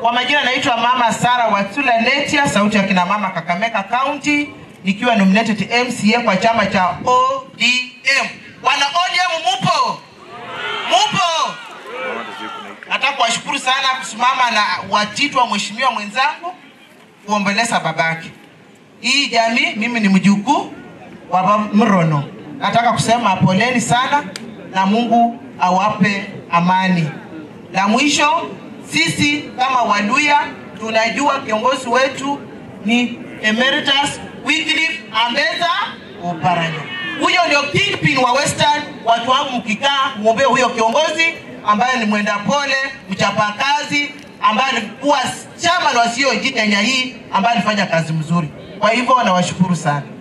Kwa majina naitwa Mama Sara Watula NETIAH, sauti ya kina mama Kakamega County, nikiwa nominated MCA kwa chama cha ODM. Wana ODM mupo? Mupo? Nataka kuwashukuru sana kusimama na watitwa mheshimiwa mwenzangu kuombeleza babake. Hii jamii mimi ni mjukuu wa baba Mrono. Nataka kusema poleni sana na Mungu awape amani. La mwisho, sisi kama Waluya tunajua kiongozi wetu ni Emeritus Wycliffe Oparanya. Huyo ndio kingpin wa Western. Watu wangu mkikaa muombe huyo kiongozi ambaye ni mwenda pole, mchapakazi, ambaye alikuwa chama na wasio jitenya hii, ambaye alifanya kazi mzuri. Kwa hivyo nawashukuru sana.